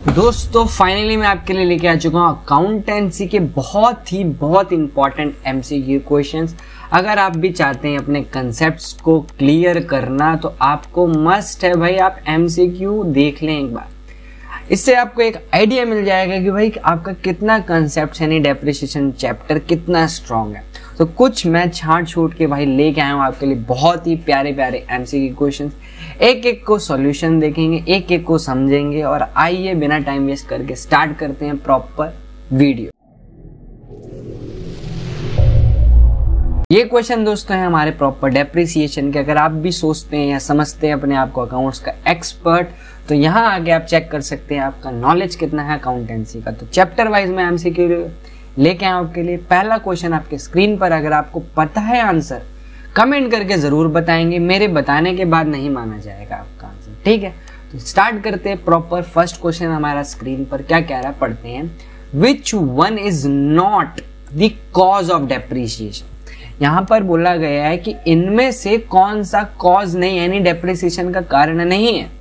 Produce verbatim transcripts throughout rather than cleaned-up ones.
दोस्तों फाइनली मैं आपके लिए लेके आ चुका हूँ अकाउंटेंसी के बहुत ही बहुत इंपॉर्टेंट एमसीक्यू क्वेश्चंस। अगर आप भी चाहते हैं अपने कंसेप्ट्स को क्लियर करना तो आपको मस्ट है भाई आप एमसीक्यू देख लें एक बार। इससे आपको एक आइडिया मिल जाएगा कि भाई आपका कितना कंसेप्ट यानी डेप्रिसिएशन चैप्टर कितना स्ट्रांग है। तो कुछ मैं छांट छूट के भाई लेके आया हूँ आपके लिए बहुत ही प्यारे प्यारे एमसीक्यू क्वेश्चंस। एक एक को सॉल्यूशन देखेंगे, एक एक को समझेंगे और आइए बिना टाइम वेस्ट करके स्टार्ट करते हैं प्रॉपर वीडियो। ये क्वेश्चन दोस्तों है हमारे प्रॉपर डेप्रिसिएशन के। अगर आप भी सोचते हैं या समझते हैं अपने आप को अकाउंट्स का एक्सपर्ट तो यहाँ आगे आप चेक कर सकते हैं आपका नॉलेज कितना है अकाउंटेंसी का। तो चैप्टर वाइज में एमसीक्यू लेके आया आपके लिए। पहला क्वेश्चन आपके स्क्रीन पर, अगर आपको पता है आंसर कमेंट करके जरूर बताएंगे, मेरे बताने के बाद नहीं माना जाएगा आपका आंसर, ठीक है। तो स्टार्ट करते हैं प्रॉपर। फर्स्ट क्वेश्चन हमारा स्क्रीन पर क्या कह रहा है, पढ़ते हैं। Which one is not the cause of depreciation. यहाँ पर बोला गया है कि इनमें से कौन सा कॉज नहीं यानी डेप्रिसिएशन का कारण नहीं है।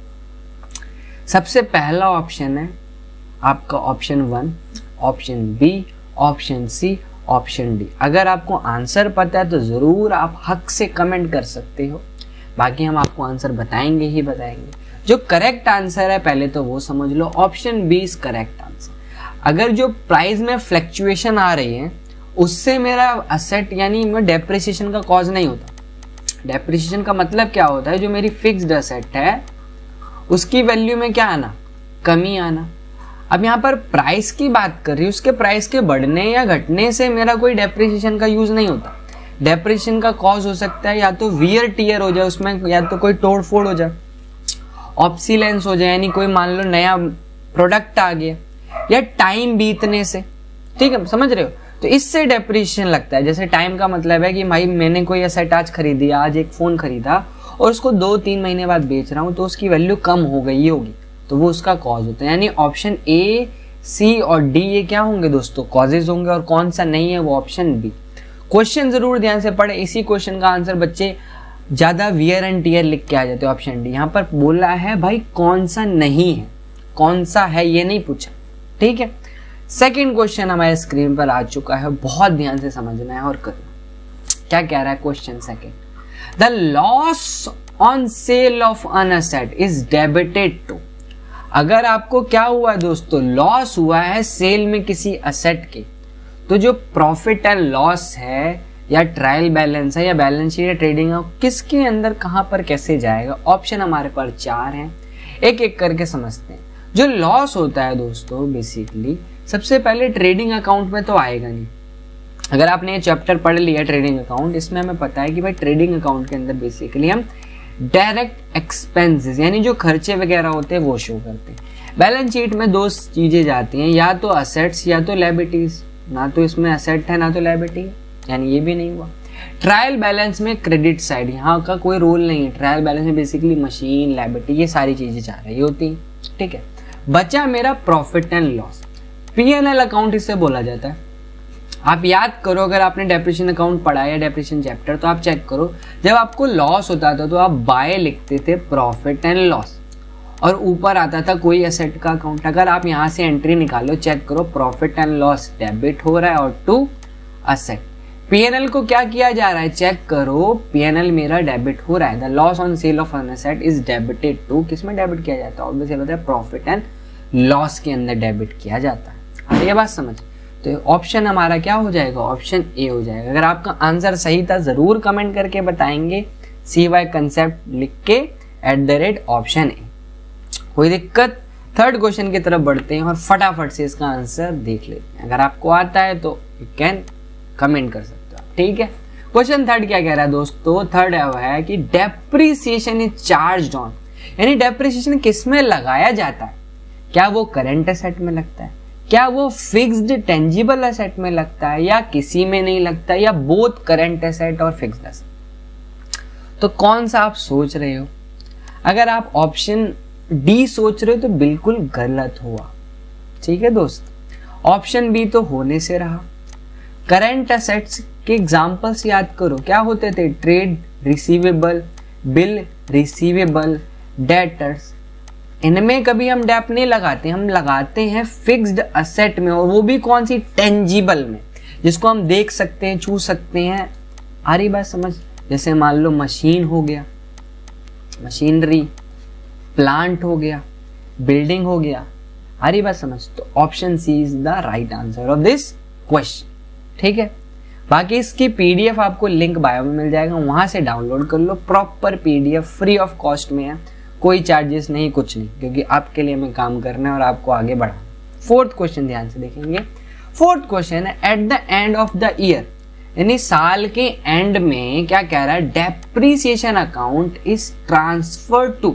सबसे पहला ऑप्शन है आपका option one, option B, option C, option D. अगर आपको आंसर पता है तो जरूर आप हक से कमेंट कर सकते हो, बाकी हम आपको आंसर बताएंगे ही बताएंगे। जो करेक्ट आंसर है पहले तो वो समझ लो, option B is correct answer. अगर जो प्राइस में फ्लक्चुएशन आ रही है उससे मेरा असेट यानी मैं डेप्रिसिएशन का कॉज नहीं होता। डेप्रिसिएशन का मतलब क्या होता है, जो मेरी फिक्स्ड असेट है उसकी वैल्यू में क्या आना, कमी आना। अब यहाँ पर प्राइस की बात कर रही हूँ, उसके प्राइस के बढ़ने या घटने से मेरा कोई डेप्रिसिएशन का यूज नहीं होता। डेप्रिसिएशन का कॉज हो सकता है या तो वियर टीयर हो जाए उसमें, या तो कोई तोड़ फोड़ हो जाए, ऑब्सीलेंस हो जाए यानी कोई मान लो नया प्रोडक्ट आ गया, या टाइम बीतने से, ठीक है, समझ रहे हो। तो इससे डेप्रिसिएशन लगता है। जैसे टाइम का मतलब है कि भाई मैंने कोई एसेट आज खरीदी, आज एक फोन खरीदा और उसको दो तीन महीने बाद बेच रहा हूँ तो उसकी वैल्यू कम हो गई होगी, तो वो उसका कॉज होता है। यानी ऑप्शन ए, सी और डी ये क्या होंगे दोस्तों, कॉजेज होंगे, और कौन सा नहीं है वो ऑप्शन बी। क्वेश्चन जरूर ध्यान से पढ़े। इसी क्वेश्चन का आंसर बच्चे ज्यादा वियर एंड टीयर लिख के आ जाते हैं, ऑप्शन डी। यहाँ पर बोला है भाई कौन सा नहीं है, कौन सा है ये नहीं पूछा, ठीक है। सेकेंड क्वेश्चन हमारे स्क्रीन पर आ चुका है, बहुत ध्यान से समझना है और करना। क्या कह रहा है question second, the loss on sale of an asset is debited to. अगर आपको क्या हुआ दोस्तों, लॉस हुआ है सेल में किसी असेट के, तो जो प्रॉफिट एंड लॉस है या ट्रायल बैलेंस है या बैलेंस शीट या ट्रेडिंग है, किसके अंदर कहां पर कैसे जाएगा। ऑप्शन हमारे पास चार हैं, एक एक करके समझते हैं। जो लॉस होता है दोस्तों बेसिकली सबसे पहले ट्रेडिंग अकाउंट में तो आएगा नहीं। अगर आपने ये चैप्टर पढ़ लिया ट्रेडिंग अकाउंट, इसमें हमें पता है कि भाई ट्रेडिंग अकाउंट के अंदर बेसिकली हम डायरेक्ट एक्सपेंसेस यानी जो खर्चे वगैरह होते हैं वो शो करते हैं। बैलेंस शीट में दो चीजें जाती हैं, या तो असेट्स या तो लायबिलिटीज। ना तो इसमें असेट है ना तो लायबिलिटी है, यानी ये भी नहीं हुआ। ट्रायल बैलेंस में क्रेडिट साइड, यहाँ का कोई रोल नहीं है। ट्रायल बैलेंस में बेसिकली मशीन, लायबिलिटी ये सारी चीजें जा रही होती हैं, ठीक है। बचा मेरा profit and loss, P N L account इसे बोला जाता है। आप याद करो, अगर आपने डेप्रिसिएशन अकाउंट पढ़ा या डेप्रिसिएशन चैप्टर तो आप चेक करो, जब आपको लॉस होता था तो आप बाय लिखते थे प्रॉफिट एंड लॉस, और ऊपर आता था कोई एसेट का अकाउंट। अगर आप यहाँ से एंट्री निकालो, चेक करो प्रॉफिट एंड लॉस डेबिट हो रहा है और टू असेट। पीएनएल को क्या किया जा रहा है, चेक करो, पीएनएल मेरा डेबिट हो रहा है। The loss on sale of an asset is debited to, किसमें डेबिट किया जाता है, ऑब्वियसली होता है प्रॉफिट एंड लॉस के अंदर डेबिट किया जाता है। ये बात समझ, तो ऑप्शन हमारा क्या हो जाएगा, ऑप्शन ए हो जाएगा। अगर आपका आंसर सही था जरूर कमेंट करके बताएंगे, सी वाई कंसेप्ट लिख के at the rate option A. कोई दिक्कत। थर्ड क्वेश्चन की तरफ बढ़ते हैं और फटाफट से इसका आंसर देख लेते हैं। अगर आपको आता है तो यू कैन कमेंट कर सकते हो, ठीक है। क्वेश्चन थर्ड क्या कह रहा है दोस्तों, थर्ड है कि डेप्रिसिएशन इज चार्ज्ड ऑन, यानी डेप्रिसिएशन किसमें लगाया जाता है। क्या वो करेंट एसेट में लगता है, क्या वो फिक्स्ड टेंजिबल एसेट में लगता है, या किसी में नहीं लगता, या बोथ करंट एसेट और फिक्स्ड एसेट। तो कौन सा आप सोच रहे हो। अगर आप ऑप्शन डी सोच रहे हो तो बिल्कुल गलत हुआ, ठीक है दोस्त। ऑप्शन बी तो होने से रहा। करंट एसेट्स के एग्जांपल्स याद करो, क्या होते थे, trade receivable, bill receivable, debtors, इनमें कभी हम डेप नहीं लगाते, हम लगाते हैं फिक्स्ड असेट में, और वो भी कौन सी, टेंजिबल में, जिसको हम देख सकते हैं, छू सकते हैं। आ रही बात समझ? जैसे मान लो मशीन हो गया, मशीनरी, प्लांट हो गया, बिल्डिंग हो गया। आ रही बात समझ? तो option C is the right answer of this question. ठीक है, बाकी इसकी पीडीएफ आपको लिंक बायो में मिल जाएगा, वहां से डाउनलोड कर लो। Proper PDF free of cost में है, कोई चार्जेस नहीं, कुछ नहीं, क्योंकि आपके लिए हमें काम करना है और आपको आगे बढ़ाना। फोर्थ क्वेश्चन ध्यान से देखेंगे। फोर्थ क्वेश्चन है at the end of the year, यानी साल के एंड में क्या कह रहा है, depreciation account is transfer to,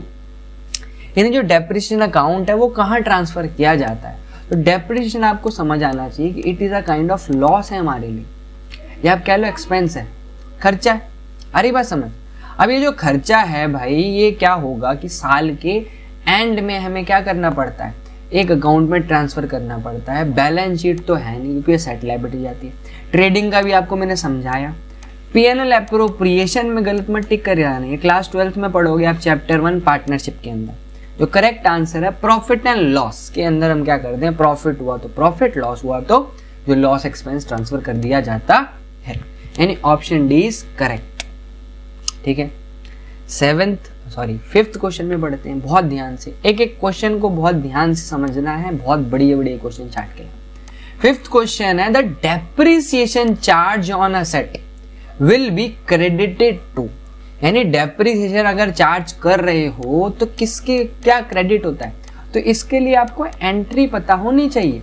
यानी जो डेप्रीसिएशन अकाउंट है वो कहाँ ट्रांसफर किया जाता है। तो डेप्रीसिएशन आपको समझ आना चाहिए कि it is a kind of loss है हमारे लिए, या आप कह लो एक्सपेंस है, खर्चा है। अरे बात समझ? अब ये जो खर्चा है भाई, ये क्या होगा कि साल के एंड में हमें क्या करना पड़ता है, एक अकाउंट में ट्रांसफर करना पड़ता है। बैलेंस शीट तो है नहीं, क्योंकि सेट लायबिलिटी जाती है। ट्रेडिंग का भी आपको मैंने समझाया। पीएनएल एप्रोप्रिएशन में गलत मत टिक कर जाना है, क्लास ट्वेल्थ में पढ़ोगे आप चैप्टर वन पार्टनरशिप के अंदर। जो करेक्ट आंसर है प्रॉफिट एंड लॉस के अंदर हम क्या करते हैं, प्रॉफिट हुआ तो प्रॉफिट, लॉस हुआ तो जो लॉस एक्सपेंस ट्रांसफर कर दिया जाता है, यानी ऑप्शन डी इज करेक्ट। ठीक है, सेवेंथ सॉरी फिफ्थ क्वेश्चन में पढ़ते हैं। बहुत ध्यान से, एक एक क्वेश्चन को बहुत ध्यान से समझना है, बहुत बड़ी बड़ी क्वेश्चन चार्ट के। फिफ्थ क्वेश्चन है the depreciation charge on asset will be credited to, यानी डेप्रिसिएशन अगर चार्ज कर रहे हो तो किसके क्या क्रेडिट होता है, तो इसके लिए आपको एंट्री पता होनी चाहिए।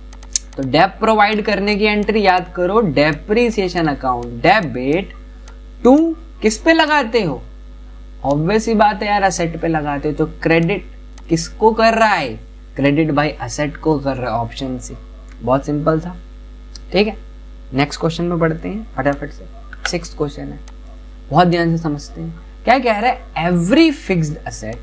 तो डेप प्रोवाइड करने की एंट्री याद करो, डेप्रिसिएशन अकाउंट डेबिट टू किस पे लगाते हो, ऑब्वियस ही बात है यार, असेट पे लगाते हो। तो क्रेडिट किसको कर रहा है, क्रेडिट बाय असेट को कर रहा है, ऑप्शन सी। बहुत सिंपल था। ठीक है, नेक्स्ट क्वेश्चन में पढ़ते हैं फटाफट से। सिक्स्थ क्वेश्चन है, बहुत ध्यान से समझते हैं। क्या कह रहा है, every fixed asset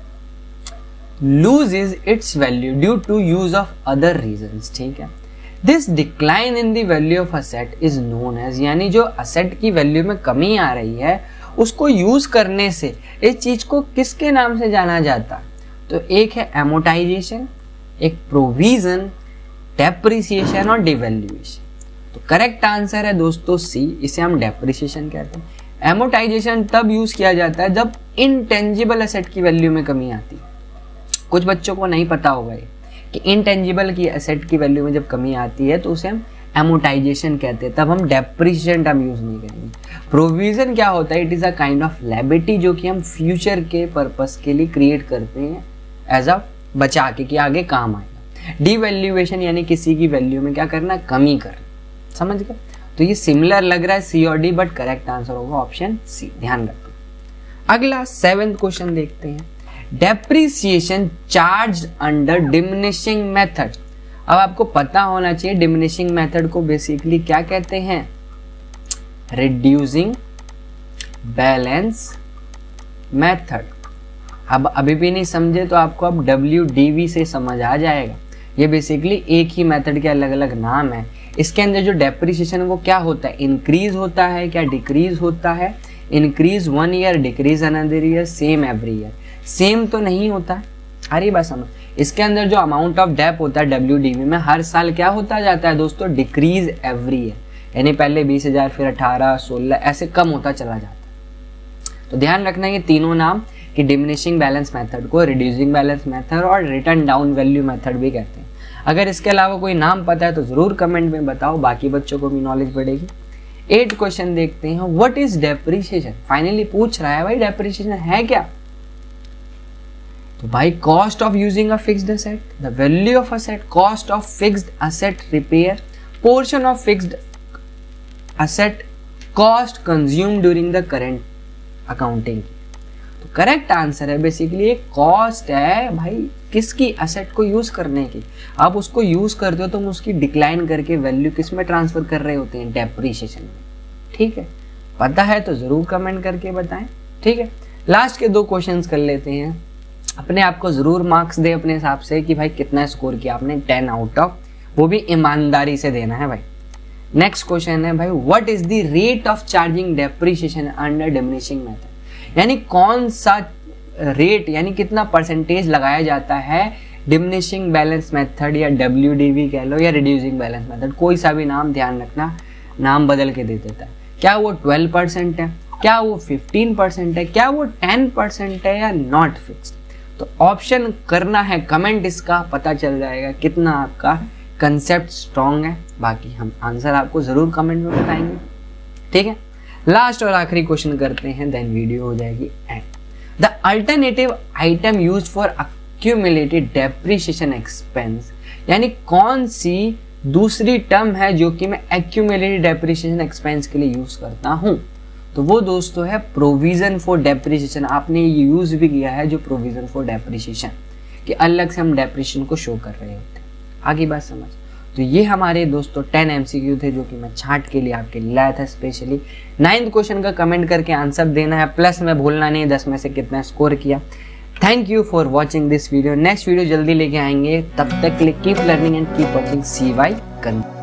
loses its value due to use of other reasons। ठीक है, this decline in the value of asset is known as, यानी जो असेट की वैल्यू में कमी आ रही है उसको यूज करने से इस चीज को किसके नाम से जाना जाता है, तो एक है एमोटाइजेशन, एक प्रोविजन, डेप्रिसिएशन और डिवैल्यूएशन। तो करेक्ट आंसर है दोस्तों सी, इसे हम डेप्रिसिएशन कहते हैं। एमोटाइजेशन तब यूज किया जाता है जब इनटेंजिबल असेट की वैल्यू में कमी आती है। कुछ बच्चों को नहीं पता होगा ये कि इनटेंजिबल की एसेट की वैल्यू में जब कमी आती है तो उसे हम एमोटाइजेशन कहते हैं, तब हम डेप्रिसिएशन टर्म यूज नहीं करेंगे। प्रोविजन क्या होता है, it is a kind of liability जो कि हम फ्यूचर के पर्पस के लिए क्रिएट करते हैं एज अ बचा के कि आगे काम आएगा। डिवैल्यूएशन यानी किसी की वैल्यू में क्या करना, कमी करना। समझ गए? तो ये सिमिलर लग रहा है सी और डी, बट करेक्ट आंसर होगा ऑप्शन सी, ध्यान रखो। अगला सेवेंथ क्वेश्चन देखते हैं, depreciation charge under diminishing method. अब आपको पता होना चाहिए डिमिनिशिंग मेथड को बेसिकली क्या कहते हैं, रिड्यूसिंग बैलेंस मेथड। अब अभी भी नहीं समझे तो आपको अब डब्ल्यू डी वी से समझ आ जाएगा। ये बेसिकली एक ही मेथड के अलग अलग नाम है। इसके अंदर जो डेप्रिसिएशन वो क्या होता है, इंक्रीज होता है क्या डिक्रीज होता है, increase one year, decrease another year, same every year. Same तो नहीं होता है, अरे बात समझ। इसके अंदर जो अमाउंट ऑफ डेप होता है डब्ल्यू डी वी में हर साल क्या होता जाता है दोस्तों, डिक्रीज एवरी ईयर, यानी पहले बीस हजार फिर अठारह सोलह ऐसे कम होता चला जाता है। तो ध्यान रखना ये तीनों नाम कि डिमिनिशिंग बैलेंस मेथड को रिड्यूसिंग बैलेंस मेथड और रिटर्न डाउन वैल्यू मेथड भी कहते हैं। अगर इसके अलावा कोई नाम पता है तो जरूर कमेंट में बताओ, बाकी बच्चों को भी नॉलेज बढ़ेगी। एट क्वेश्चन देखते हैं, व्हाट इज डेप्रिसिएशन। फाइनली पूछ रहा है भाई डेप्रिसिएशन है क्या, तो भाई cost of using a fixed asset, the value of asset, cost of fixed asset repair, portion of fixed asset, cost consume during the current accounting. तो करेक्ट आंसर है बेसिकली एक कॉस्ट है भाई किसकी, असेट को यूज करने की। आप उसको यूज करते हो तो उसकी डिक्लाइन करके वैल्यू किस में ट्रांसफर कर रहे होते हैं, डेप्रिसिएशन में। ठीक है, पता है तो जरूर कमेंट करके बताएं। ठीक है, लास्ट के दो क्वेश्चंस कर लेते हैं। अपने आप को जरूर मार्क्स दे अपने हिसाब से कि भाई कितना स्कोर किया आपने, टेन आउट ऑफ, वो भी ईमानदारी से देना है भाई। नेक्स्ट क्वेश्चन है भाई, what is the rate of charging depreciation under diminishing method, यानी कौन सा रेट यानी कितना परसेंटेज लगाया जाता है डिमिनिशिंग बैलेंस मेथड या डब्ल्यू डी बी कह लो या रिड्यूसिंग बैलेंस मेथड, कोई सा भी नाम ध्यान रखना, नाम बदल के दे देता है। क्या वो ट्वेल्व परसेंट है, क्या वो फिफ्टीन परसेंट है, क्या वो टेन परसेंट है या नॉट फिक्स्ड? तो ऑप्शन करना है कमेंट, इसका पता चल जाएगा कितना आपका कंसेप्ट स्ट्रॉन्ग है। बाकी हम आंसर आपको जरूर कमेंट में बताएंगे, ठीक है। लास्ट और आखिरी क्वेश्चन करते हैं, देन वीडियो हो जाएगी end. The alternative item use for accumulated depreciation expense, यानी कौन सी दूसरी टर्म है जो कि मैं एक्यूमुलेटेड डेप्रिसिएशन एक्सपेंस के लिए यूज करता हूं? तो वो दोस्तों है प्रोविजन फॉर डेप्रिसिएशन। आपने ये यूज भी किया है जो प्रोविजन फॉर डेप्रिसिएशन, कि अलग से हम डेप्रिसिएशन को शो कर रहे होते हैं। आगे बात समझ। तो ये हमारे दोस्तों टेन एमसीक्यू थे जो कि मैं छाट के लिए आपके लिए लाया था स्पेशली। नाइन्थ क्वेश्चन का कमेंट करके आंसर देना है, प्लस में भूलना नहीं दस में से कितना स्कोर किया। Thank you for watching this video. Next video जल्दी लेके आएंगे, तब तक के लिए keep learning and keep watching see Y.